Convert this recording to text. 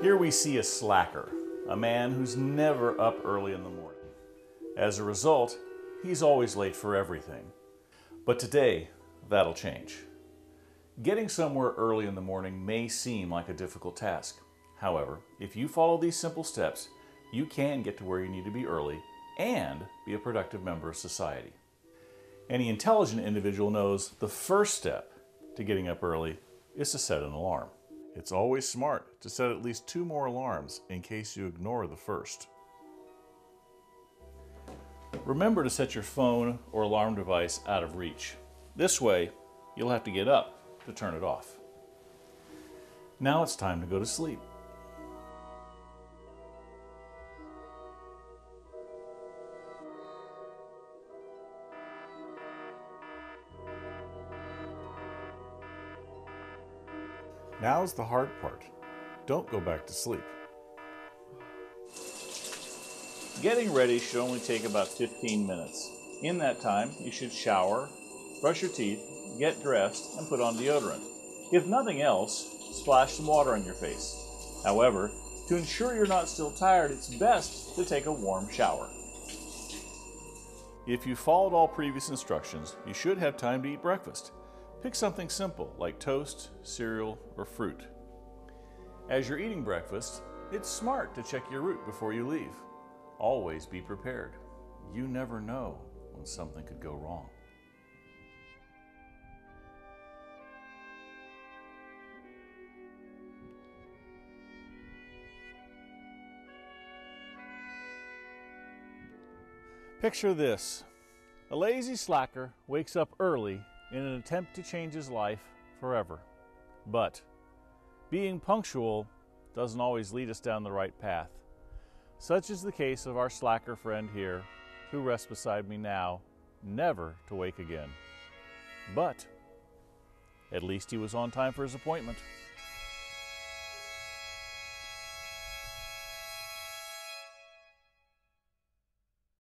Here we see a slacker, a man who's never up early in the morning. As a result, he's always late for everything. But today, that'll change. Getting somewhere early in the morning may seem like a difficult task. However, if you follow these simple steps, you can get to where you need to be early and be a productive member of society. Any intelligent individual knows the first step to getting up early is to set an alarm. It's always smart to set at least 2 more alarms in case you ignore the first. Remember to set your phone or alarm device out of reach. This way, you'll have to get up to turn it off. Now it's time to go to sleep. Now's the hard part. Don't go back to sleep. Getting ready should only take about 15 minutes. In that time, you should shower, brush your teeth, get dressed, and put on deodorant. If nothing else, splash some water on your face. However, to ensure you're not still tired, it's best to take a warm shower. If you followed all previous instructions, you should have time to eat breakfast. Pick something simple like toast, cereal, or fruit. As you're eating breakfast, it's smart to check your route before you leave. Always be prepared. You never know when something could go wrong. Picture this. A lazy slacker wakes up early in an attempt to change his life forever. But being punctual doesn't always lead us down the right path. Such is the case of our slacker friend here, who rests beside me now, never to wake again. But at least he was on time for his appointment.